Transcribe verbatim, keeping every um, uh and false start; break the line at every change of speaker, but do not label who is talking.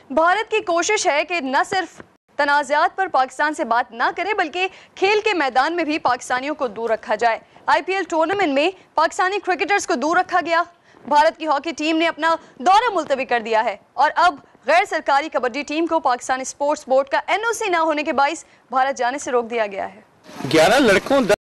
भारत की कोशिश है कि न सिर्फ तनाज़ात पर पाकिस्तान से बात ना करे बल्कि खेल के मैदान में भी पाकिस्तानियों को दूर रखा जाए। आईपीएल टूर्नामेंट में पाकिस्तानी क्रिकेटर्स को दूर रखा गया। भारत की हॉकी टीम ने अपना दौरा मुलतवी कर दिया है और अब गैर सरकारी कबड्डी टीम को पाकिस्तानी स्पोर्ट्स बोर्ड का एनओसी न होने के बाइस भारत जाने से रोक दिया गया है।
ग्यारह लड़कों